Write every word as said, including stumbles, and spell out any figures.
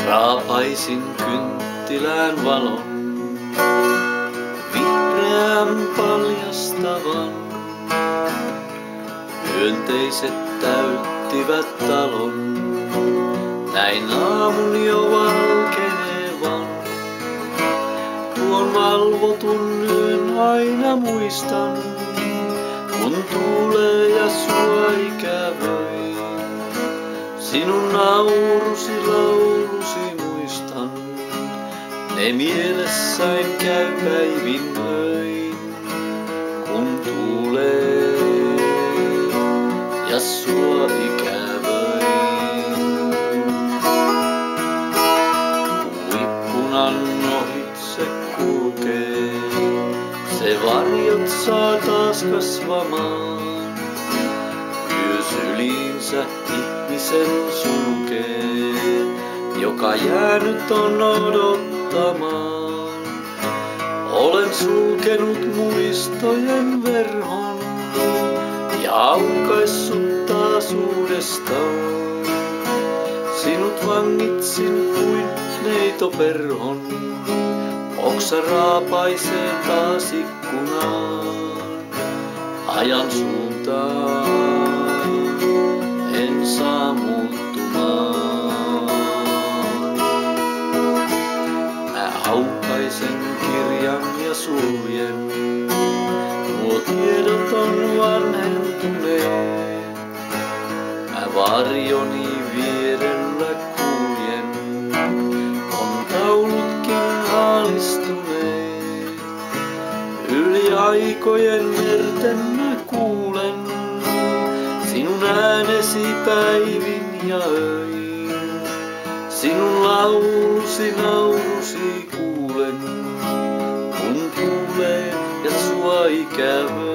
Raapaisin kynttilään valon, vihreän paljastavan. Hyönteiset täyttivät talon, näin aamun jo valkenevan. Tuon valvotun yön aina muistan, kun tuulee ja sua ikävöi. Sinun naurusi laulusi muistan, ne mielessäin käy päivin öin. Kun tuulee ja sua ikävöin. Ikkunan ohitse kulkee, se varjot saa taas kasvamaan. Myös yliinsä ihmisen sulkee, joka jäänyt on odottamaan. Olen sulkenut muistojen verhon ja aukaissut taas uudestaan. Sinut vangitsin kuin neitoperhon, oksa raapaisee taas ikkunaan. Ajan suuntaan en saa muuttumaan. Mä aukaisen kirjan ja suljen, nuo tiedot on vanhentuneet. Mä varjoni vierellä kuljen, on taulutkin haalistuneet. Yli aikojen merten mä kuulen sinun äänesi päivin ja öin. Sinun laulusi naurusi kuulen, kun tuulee ja sua ikävöi.